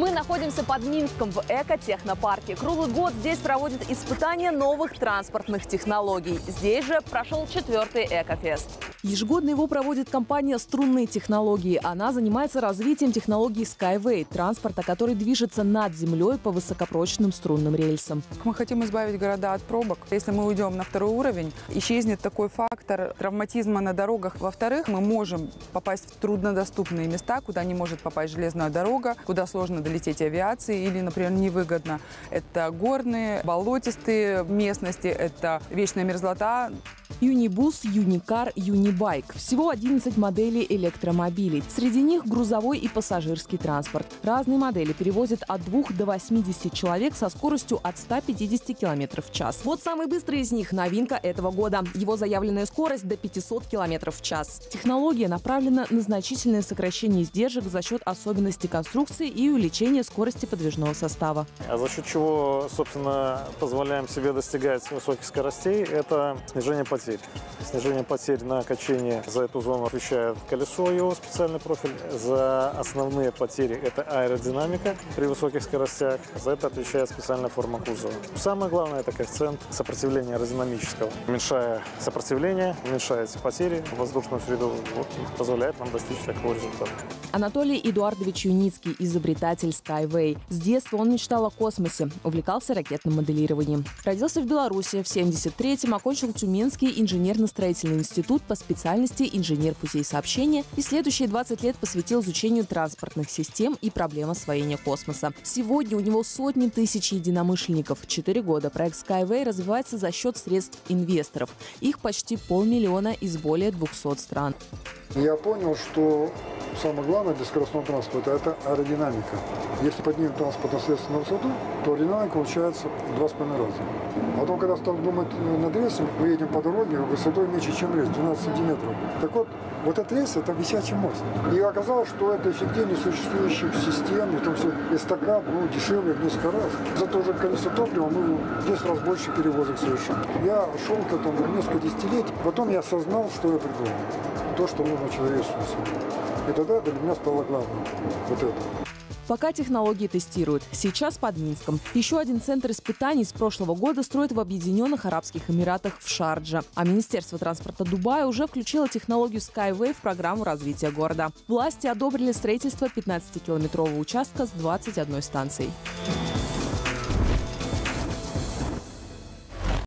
Мы находимся под Минском в экотехнопарке. Круглый год здесь проводят испытания новых транспортных технологий. Здесь же прошел 4-й Экофест. Ежегодно его проводит компания «Струнные технологии». Она занимается развитием технологий Skyway, транспорта, который движется над землей по высокопрочным струнным рельсам. Мы хотим избавить города от пробок. Если мы уйдем на второй уровень, исчезнет такой фактор травматизма на дорогах. Во-вторых, мы можем попасть в труднодоступные места, куда не может попасть железная дорога, куда сложно долететь авиации или, например, невыгодно. Это горные, болотистые местности, это вечная мерзлота. Юнибус, Юникар, Юнибайк. Всего 11 моделей электромобилей. Среди них грузовой и пассажирский транспорт. Разные модели перевозят от 2 до 80 человек со скоростью от 150 км в час. Вот самый быстрый из них – новинка этого года. Его заявленная скорость до 500 км в час. Технология направлена на значительное сокращение издержек за счет особенностей конструкции и увеличения скорости подвижного состава. А за счет чего, собственно, позволяем себе достигать высоких скоростей – это снижение потерь. Снижение потерь на качении за эту зону отвечает колесо, его специальный профиль. За основные потери – это аэродинамика при высоких скоростях. За это отвечает специальная форма кузова. Самое главное – это коэффициент сопротивления аэродинамического. Уменьшая сопротивление, уменьшаются потери в воздушную среду, вот, позволяет нам достичь такого результата. Анатолий Эдуардович Юницкий – изобретатель Skyway. С детства он мечтал о космосе, увлекался ракетным моделированием. Родился в Беларуси, в 1973-м окончил Тюменский инженерно-строительный институт по специальности инженер путей сообщения и следующие 20 лет посвятил изучению транспортных систем и проблем освоения космоса. Сегодня у него сотни тысяч единомышленников. 4 года проект Skyway развивается за счет средств инвесторов. Их почти 500 000 из более 200 стран. Я понял, что самое главное для скоростного транспорта – это аэродинамика. Если поднимем транспортное средство на высоту, то аэродинамика получается в 2,5 раза. Потом, когда стал думать над рельсом, мы едем по дороге высотой меньше, чем рельс, 12 сантиметров. Так вот, вот этот рельс – это висячий мост. И оказалось, что это эффективнее существующих систем, и в том числе эстакад, дешевле в несколько раз. За то же количество топлива мы в 10 раз больше перевозок совершаем. Я шел к этому несколько десятилетий, потом я осознал, что я придумал. То, что нужно человечеству. И тогда для меня стало главным вот это. Пока технологии тестируют. Сейчас под Минском. Еще один центр испытаний с прошлого года строят в Объединенных Арабских Эмиратах в Шардже. А Министерство транспорта Дубая уже включило технологию Skyway в программу развития города. Власти одобрили строительство 15-километрового участка с 21 станцией.